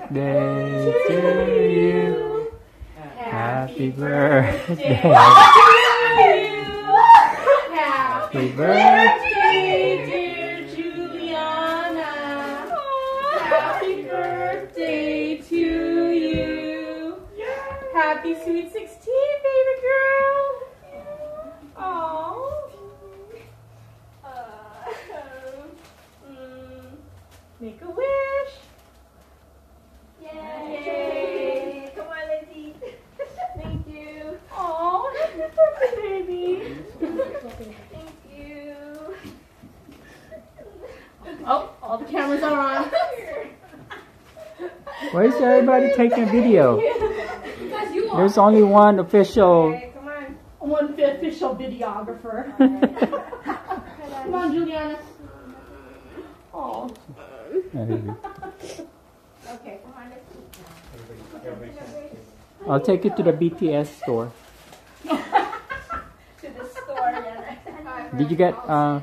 birthday to you. Happy birthday. Happy birthday, dear Juliana. Happy birthday to you. Happy sweet 16, baby girl. Oh. Make a wish. Yay. Come on, Lizzie. Thank you. Oh, happy birthday, baby. Thank you. Oh, all the cameras are on. Why is everybody taking a video? Because you are. There's only one official. Okay, come on. One official videographer. Come on, Juliana. Oh. Okay, come on, let's I'll take you to the BTS store. to the store, yeah. Did you get Oh,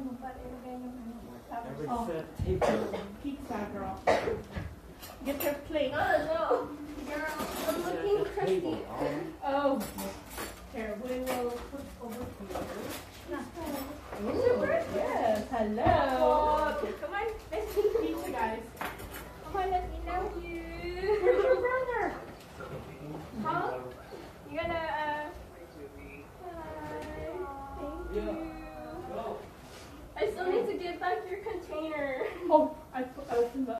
pizza, girl. Get your plate. Oh, no. Girl, I'm looking crusty. Oh. Here, we will put over here. Yes, hello. Come on, let's eat pizza, guys. Come on, let me know you. Where's your brother? Huh? You gonna, hi. Thank you.